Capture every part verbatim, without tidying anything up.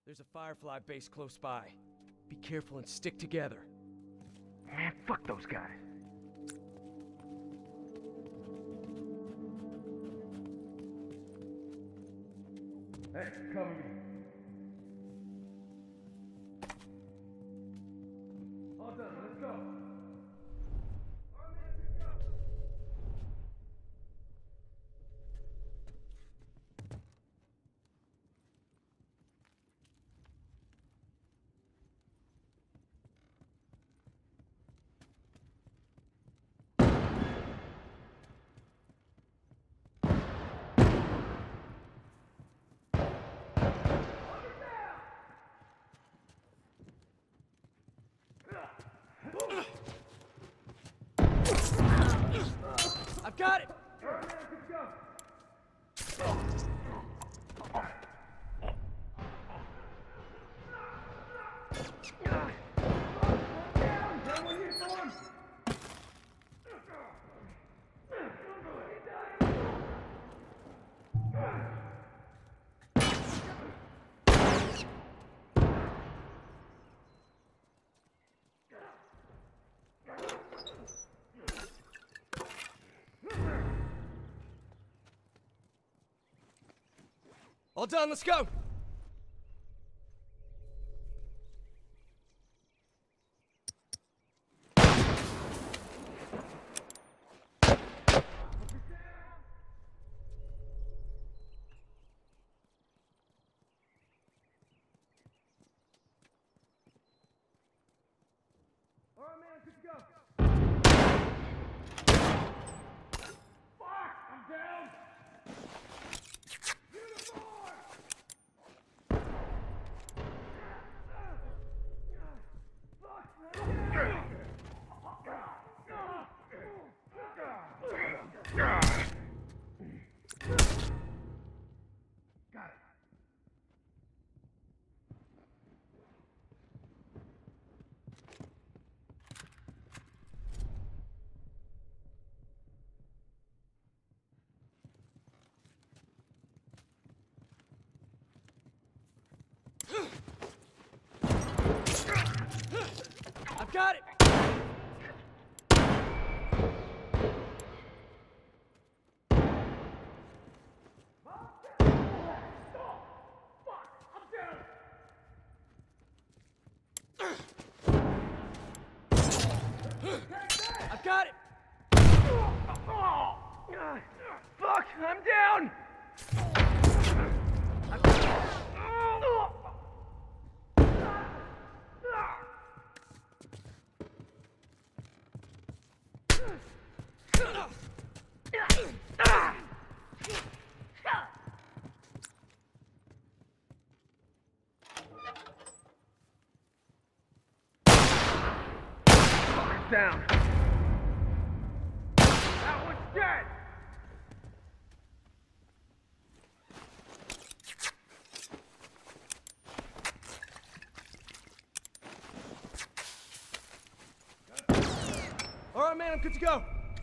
There's a Firefly base close by. Be careful and stick together. Man, fuck those guys. Hey, cover me. All done, let's go. Our man, let's go. I've got it! All done, let's go! All right, man, good to go. Fuck, I'm down. Got it. I've got it! I've got it! Fuck, I'm down! Down. That one's dead! All right, man, I'm good to go.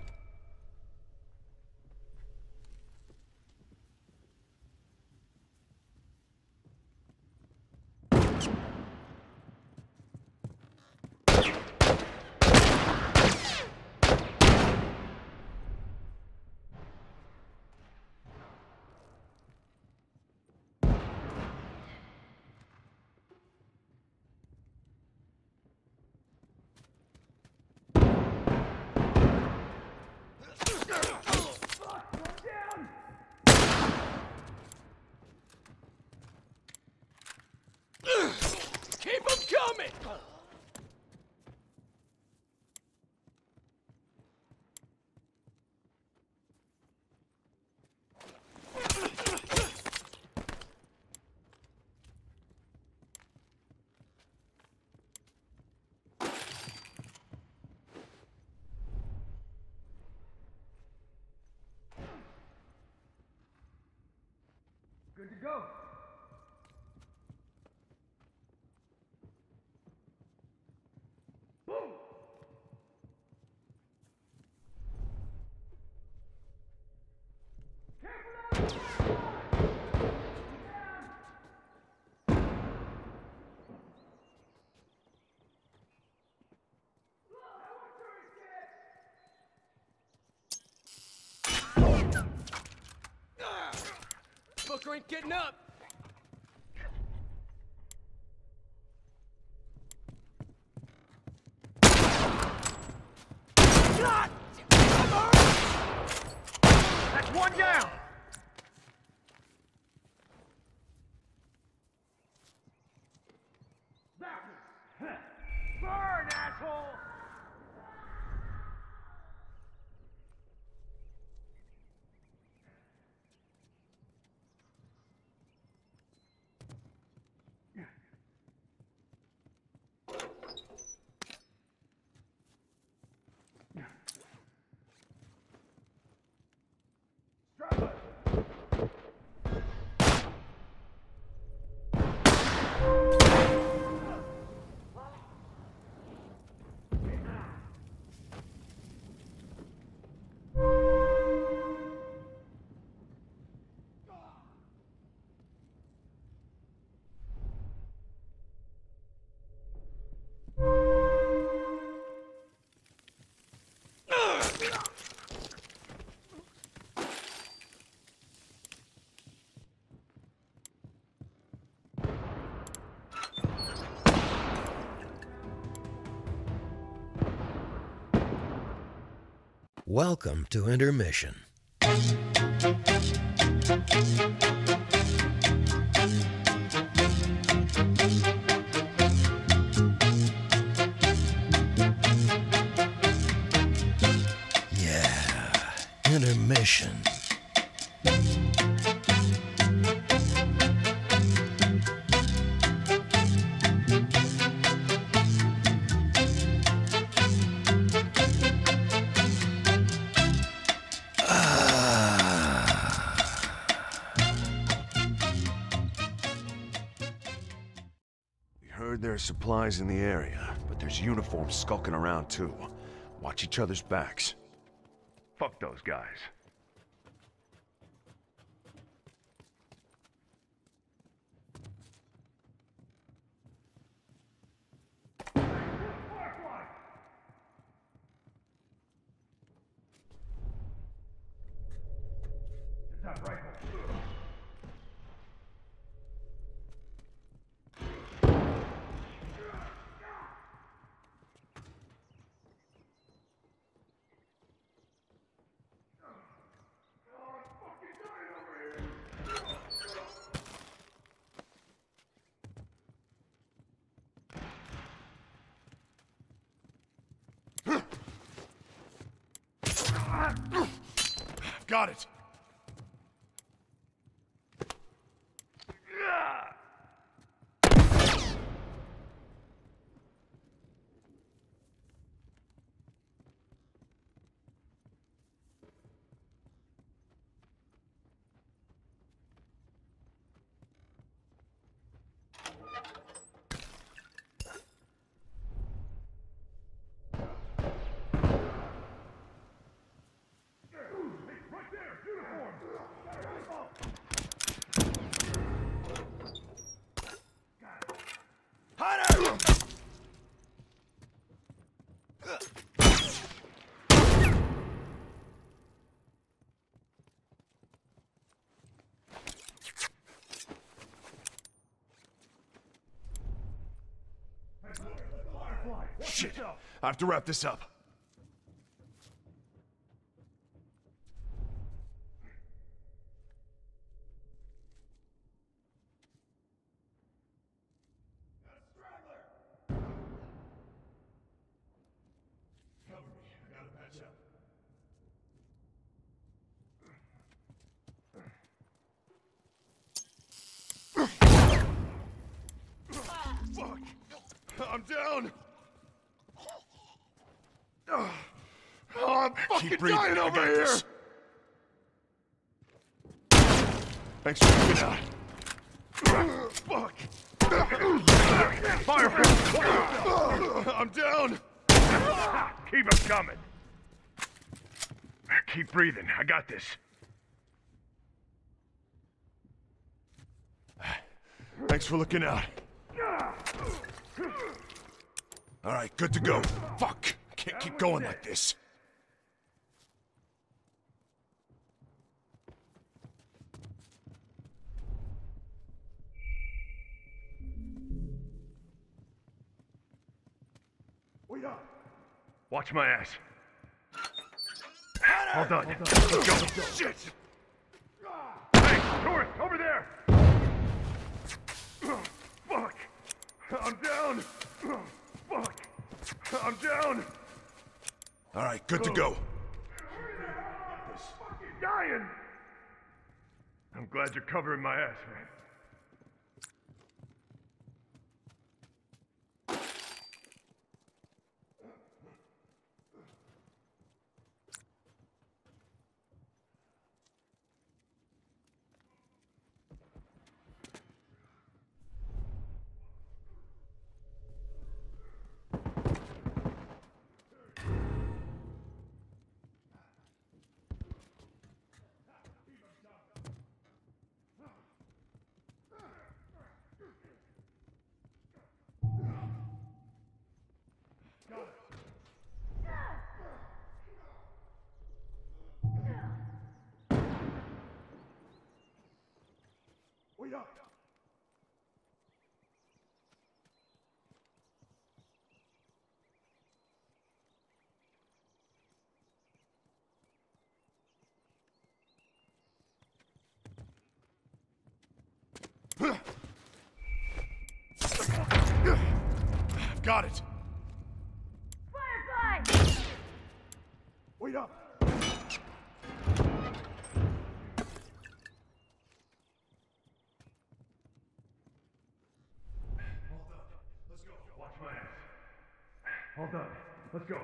Keep them coming! Good to go. Boom! Careful now! Sure ain't getting up. God! That's one down! Burn, asshole! Welcome to Intermission. Yeah, Intermission. Heard there are supplies in the area, but there's uniforms skulking around too. Watch each other's backs. Fuck those guys. That rifle. Got it! Shit! I have to wrap this up. Fuck! I'm down! Oh, I'm fucking dying over here! This. Thanks for coming out. Fuck! Fire! I'm down! Keep them coming. Keep breathing. I got this. Thanks for looking out. All right, good to go. Fuck! I can't keep going like this. Watch my ass. All done. Let's go. Shit! Hey, tourist, over there! Fuck! I'm down! Fuck! I'm down! All right, good to go. Fucking dying! I'm glad you're covering my ass, man. Wait up! Got it. Firefly! Wait up! Watch my ass. All done. Let's go.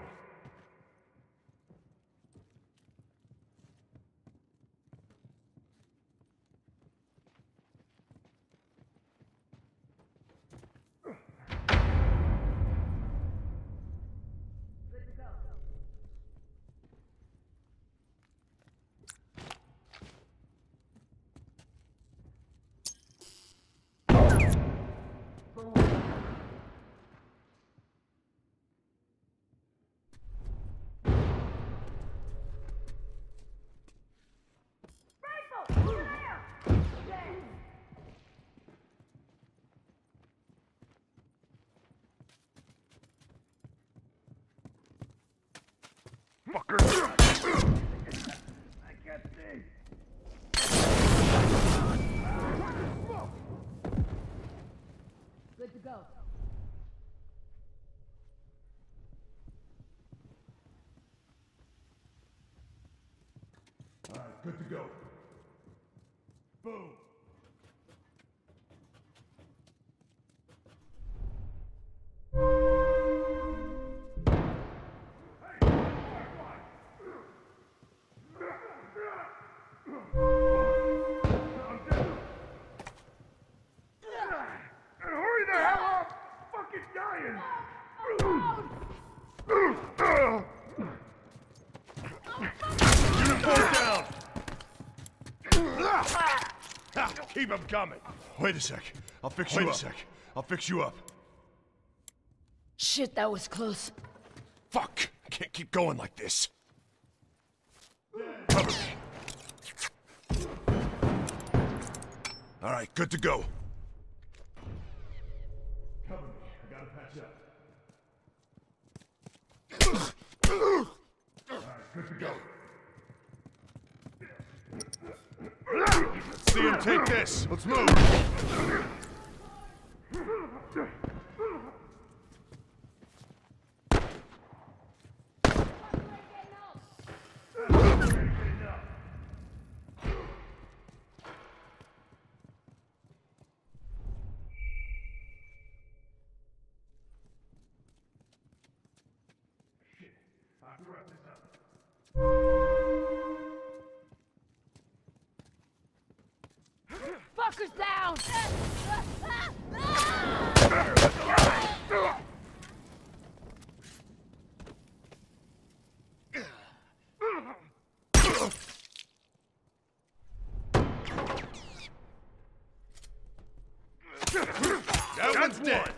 Fucker! I can't see! Good to go. All right, good to go. Boom! Keep him coming. Wait a sec. I'll fix you up. Wait a sec. I'll fix you up. Shit, that was close. Fuck! I can't keep going like this. Cover me. All right, good to go. Cover me. I gotta patch up. All right, good to go. Let's see him take this. Let's move. Fuckers down! That one's dead.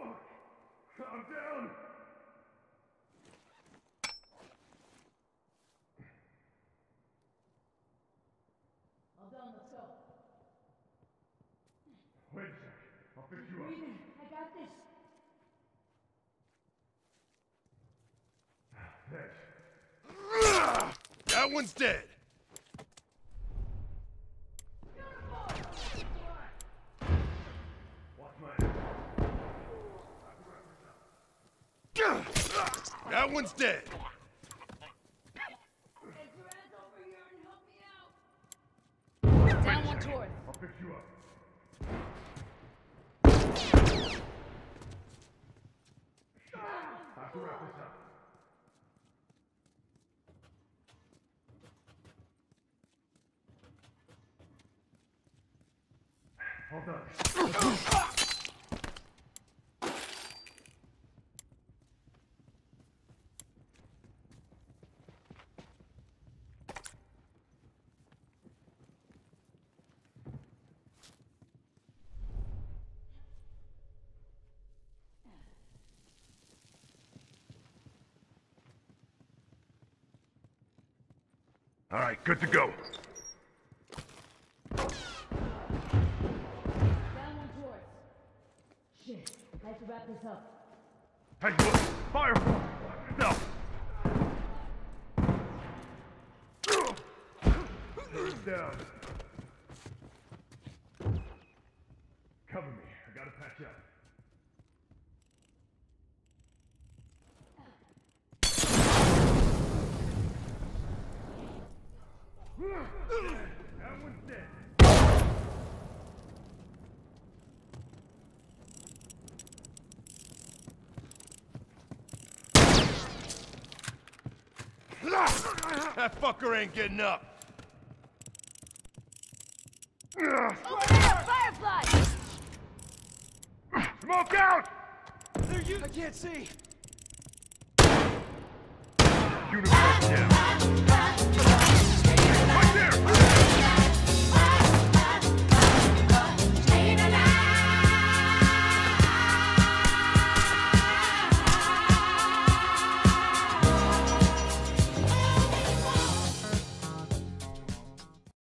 I'm down! That one's dead. That one's dead. Down one towards. I'll fix you up. I have to wrap this up. All done. All right, good to go. Down one towards. Shit, I have to wrap this up. Hey, look! Fire! Yourself! Goes down. Cover me. I gotta patch up. That one's dead. That fucker ain't getting up. Over there, Firefly! Smoke out! There you- I can't see! Uniform down.